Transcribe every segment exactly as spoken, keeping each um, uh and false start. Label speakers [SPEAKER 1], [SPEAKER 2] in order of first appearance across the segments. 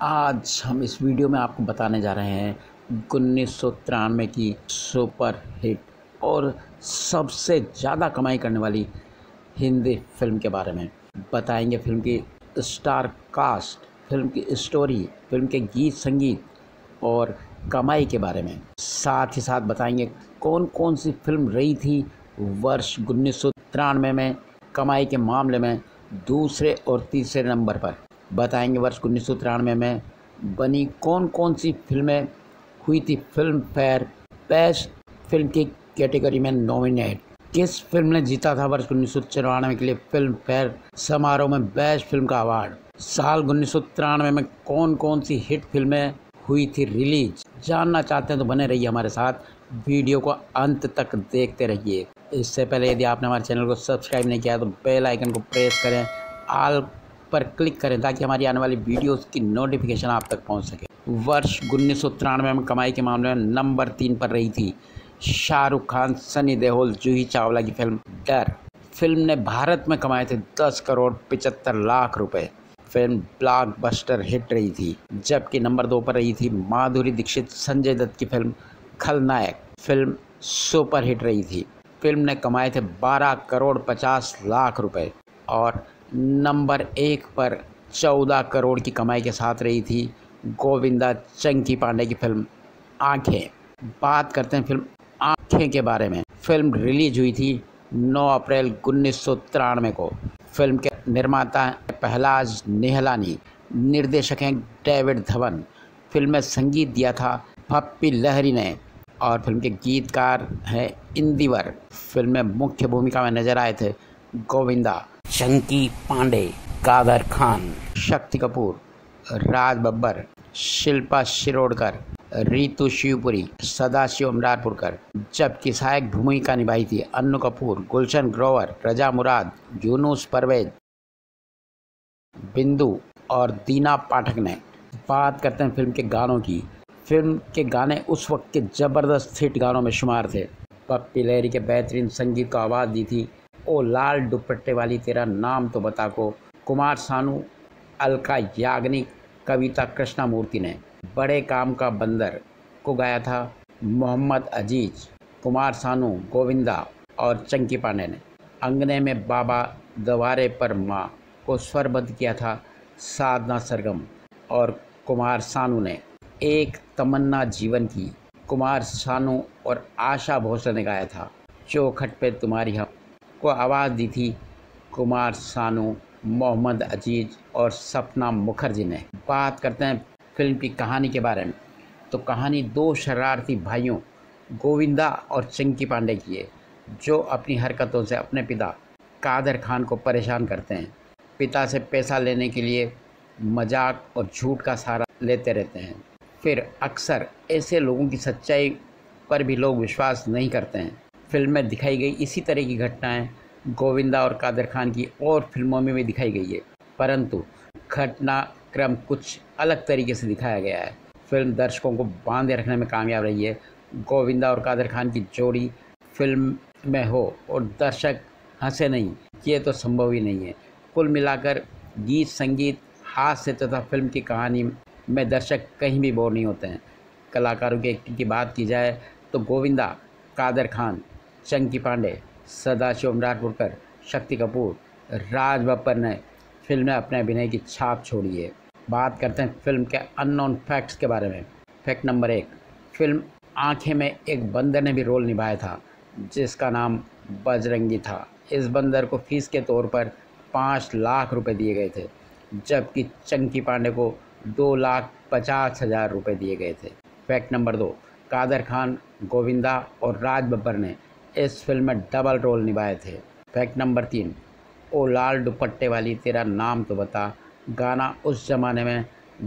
[SPEAKER 1] आज हम इस वीडियो में आपको बताने जा रहे हैं उन्नीस सौ तिरानवे की सुपर हिट और सबसे ज़्यादा कमाई करने वाली हिंदी फिल्म के बारे में। बताएंगे फिल्म की स्टार कास्ट, फिल्म की स्टोरी, फिल्म के गीत संगीत और कमाई के बारे में। साथ ही साथ बताएंगे कौन कौन सी फिल्म रही थी वर्ष उन्नीस सौ तिरानवे में कमाई के मामले में दूसरे और तीसरे नंबर पर। बताएंगे वर्ष उन्नीस सौ तिरानवे में बनी कौन कौन सी फिल्में हुई थी फिल्म फेयर बेस्ट फिल्म की कैटेगरी में नॉमिनेट, किस फिल्म ने जीता था वर्ष उन्नीस सौ चौरानवे के लिए फिल्म फेयर समारोह में बेस्ट फिल्म का अवार्ड। साल उन्नीस सौ तिरानवे में कौन कौन सी हिट फिल्में हुई थी रिलीज। जानना चाहते हैं तो बने रहिए हमारे साथ, वीडियो को अंत तक देखते रहिए। इससे पहले यदि आपने हमारे चैनल को सब्सक्राइब नहीं किया तो बेल आइकन को प्रेस करें, ऑल पर क्लिक करें ताकि हमारी आने वाली वीडियोस की नोटिफिकेशन आप तक पहुंच सके। वर्ष उन्नीस सौ तिरानवे में कमाई के मामले में नंबर तीन पर रही थी शाहरुख खान, सनी देओल, जूही चावला की फिल्म डर। फिल्म ने भारत में कमाए थे दस करोड़ पचहत्तर लाख रुपए। फिल्म ब्लॉकबस्टर हिट रही थी। जबकि नंबर दो पर रही थी माधुरी दीक्षित, संजय दत्त की फिल्म खलनायक। फिल्म सुपर हिट रही थी। फिल्म ने कमाए थे बारह करोड़ पचास लाख रुपए। और नंबर एक पर चौदह करोड़ की कमाई के साथ रही थी गोविंदा चंकी पांडे की फिल्म आंखें। बात करते हैं फिल्म आंखें के बारे में। फिल्म रिलीज हुई थी नौ अप्रैल उन्नीस सौ तिरानवे को। फिल्म के निर्माता हैं पहलाज निहलानी, निर्देशक हैं डेविड धवन। फिल्म में संगीत दिया था पप्पी लहरी ने और फिल्म के गीतकार हैं इंदिवर। फिल्म में मुख्य भूमिका में नजर आए थे गोविंदा, चंकी पांडे, कादर खान, शक्ति कपूर, राज बब्बर, शिल्पा शिरोडकर, रितु शिवपुरी, सदाशिव अमरारपुरकर। जबकि सहायक भूमिका निभाई थी अन्नू कपूर, गुलशन ग्रोवर, रजा मुराद, यूनुस परवेज, बिंदु और दीना पाठक ने। बात करते हैं फिल्म के गानों की। फिल्म के गाने उस वक्त के ज़बरदस्त हिट गानों में शुमार थे। पप्पी लहरी के बेहतरीन संगीत को आवाज़ दी थी ओ लाल दुपट्टे वाली तेरा नाम तो बता को कुमार सानू, अलका याग्निक, कविता कृष्णमूर्ति ने। बड़े काम का बंदर को गाया था मोहम्मद अजीज, कुमार सानू, गोविंदा और चंकी पांडे ने। अंगने में बाबा दवारे पर माँ को स्वरबद्ध किया था साधना सरगम और कुमार सानू ने। एक तमन्ना जीवन की कुमार सानू और आशा भोसले ने गाया था। चौखट पे तुम्हारी हम को आवाज़ दी थी कुमार सानू, मोहम्मद अजीज और सपना मुखर्जी ने। बात करते हैं फिल्म की कहानी के बारे में। तो कहानी दो शरारती भाइयों गोविंदा और चंकी पांडे की है जो अपनी हरकतों से अपने पिता कादर खान को परेशान करते हैं। पिता से पैसा लेने के लिए मजाक और झूठ का सहारा लेते रहते हैं। फिर अक्सर ऐसे लोगों की सच्चाई पर भी लोग विश्वास नहीं करते हैं। फिल्म में दिखाई गई इसी तरह की घटनाएं गोविंदा और कादर खान की और फिल्मों में भी दिखाई गई है, परंतु घटनाक्रम कुछ अलग तरीके से दिखाया गया है। फिल्म दर्शकों को बांधे रखने में कामयाब रही है। गोविंदा और कादर खान की जोड़ी फिल्म में हो और दर्शक हंसे नहीं, ये तो संभव ही नहीं है। कुल मिलाकर गीत संगीत, हास्य तथा फिल्म की कहानी में दर्शक कहीं भी बोर नहीं होते हैं। कलाकारों की एक्टिंग की बात की जाए तो गोविंदा, कादर खान, चंकी पांडे, सदाशिव अमरारपुरकर, शक्ति कपूर, राज बब्बर ने फिल्म में अपने अभिनय की छाप छोड़ी है। बात करते हैं फिल्म के अननोन फैक्ट्स के बारे में। फैक्ट नंबर एक, फिल्म आंखें में एक बंदर ने भी रोल निभाया था जिसका नाम बजरंगी था। इस बंदर को फीस के तौर पर पाँच लाख रुपए दिए गए थे, जबकि चंकी पांडे को दो लाख पचास हज़ार रुपये दिए गए थे। फैक्ट नंबर दो, कादर खान, गोविंदा और राज बब्बर ने इस फिल्म में डबल रोल निभाए थे। फैक्ट नंबर तीन, ओ लाल दुपट्टे वाली तेरा नाम तो बता गाना उस ज़माने में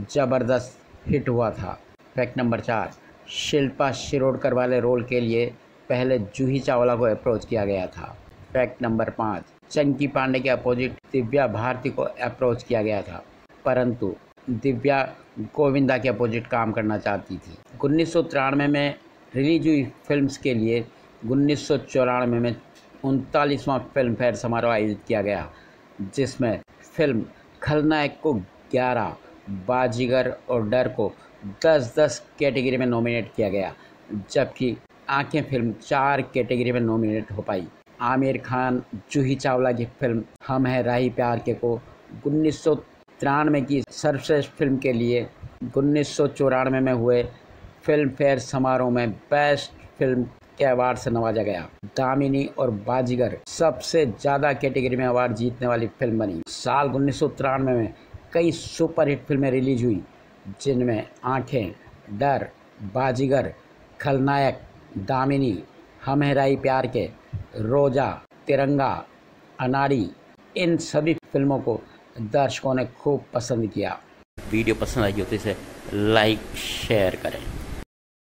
[SPEAKER 1] ज़बरदस्त हिट हुआ था। फैक्ट नंबर चार, शिल्पा शिरोडकर वाले रोल के लिए पहले जूही चावला को अप्रोच किया गया था। फैक्ट नंबर पाँच, चंकी पांडे के अपोजिट दिव्या भारती को अप्रोच किया गया था, परंतु दिव्या गोविंदा के अपोजिट काम करना चाहती थी। उन्नीस सौ तिरानवे में रिलीज हुई फिल्म्स के लिए उन्नीस सौ चौरानवे में उनतालीसवां फिल्म फेयर समारोह आयोजित किया गया, जिसमें फिल्म खलनायक को ग्यारह बाजीगर और डर को दस दस कैटेगरी में नॉमिनेट किया गया, जबकि आंखें फिल्म चार कैटेगरी में नॉमिनेट हो पाई। आमिर खान जूही चावला की फिल्म हम हैं राही प्यार के को उन्नीस सौ तिरानवे की सर्वश्रेष्ठ फिल्म के लिए उन्नीस सौ चौरानवे में हुए फिल्म फेयर समारोह में बेस्ट फिल्म के अवार्ड से नवाजा गया। दामिनी और बाजीगर सबसे ज़्यादा कैटेगरी में अवार्ड जीतने वाली फिल्म बनी। साल उन्नीस सौ तिरानवे में कई सुपरहिट फिल्में रिलीज हुई, जिनमें आंखें, डर, बाजीगर, खलनायक, दामिनी, हम हैं राही प्यार के, रोजा, तिरंगा, अनाड़ी, इन सभी फिल्मों को दर्शकों ने खूब पसंद किया। वीडियो पसंद आई हो तो इसे लाइक शेयर करें।